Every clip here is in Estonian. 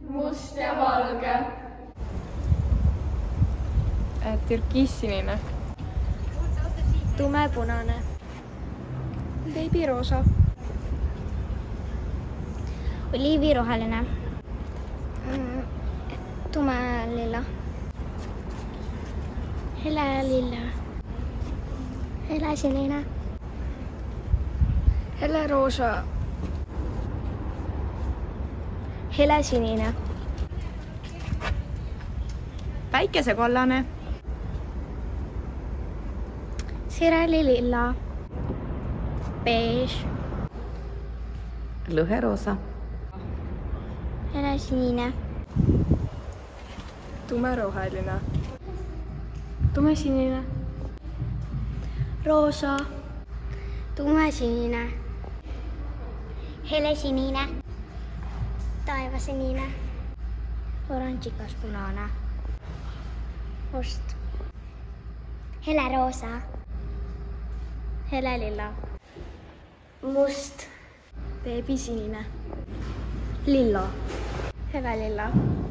must ja valge. Türkiissinine. tumepunane. Beebiroosa. Oliiviroheline. Tumelilla. Helelilla. Helesinine. Heleroosa. Helesinine. Päikesekollane. Sirelililla. Beige. Lõheroosa. Helesinine. Tumeroheline. Tumesinine. Roosa. Tumesinine. Helesinine. Taivasinine. Oranžikas punane. Must. Heleroosa. Helelilla. Must. Beebisinine. Lilla. Helelilla.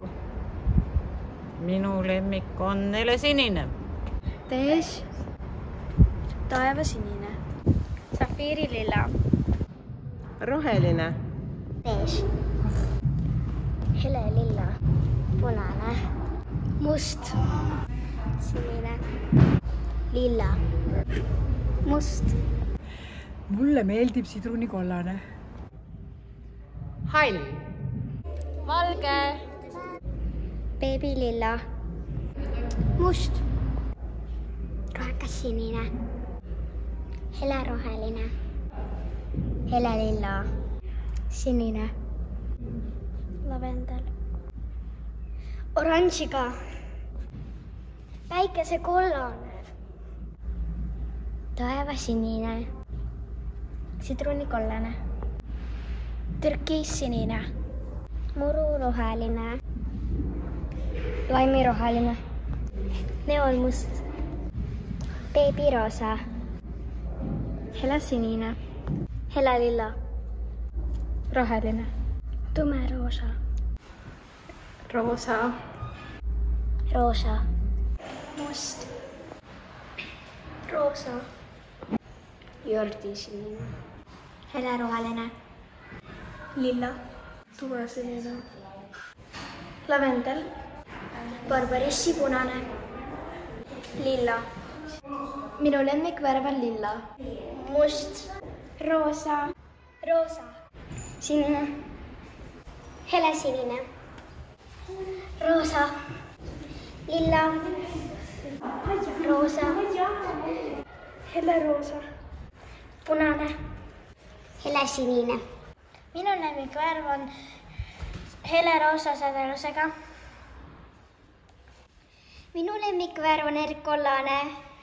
Minu lemmik on helesinine. Beige. Taevasinine. Safiirililla. Roheline. Beige. Helelilla. Punane. Must. Sinine. Lilla. Must. Mulle meeldib sidrunikollane. Hall. Valge. Beebililla. Must. Rohekas sinine. Heleroheline. Helelilla. Sinine. Lavendel. Oranžiga. Päikesekollane. Taevasinine. Sidrunikollane. Türkiissinine. Mururoheline. Laimiroheline. Neonmust. Beebiroosa. Helesinine. Helelilla. Roheline. Tumeroosa. Roosa. Roosa. Must. Roosa. Jordisinine. Heleroheline. Lilla. Tumesinine. Lavendel. Barbarissi punane. Lilla. Minu lemmikvärv on lilla. Must. Roosa. Roosa. Sinine. Helesinine. Roosa. Lilla. Roosa. Heleroosa. Punane. Helesinine. Minu lemmikvärv on heleroosa sädelusega. Minu lemmikvärv on erikollane.